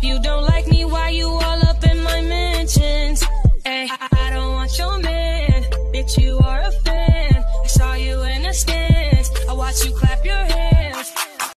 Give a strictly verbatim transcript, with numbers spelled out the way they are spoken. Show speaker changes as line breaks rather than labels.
you don't like me, why you all up in my mentions? Ay, I, I don't want your man, bitch, you are a fan. I saw you in the stands, I watched you clap your hands.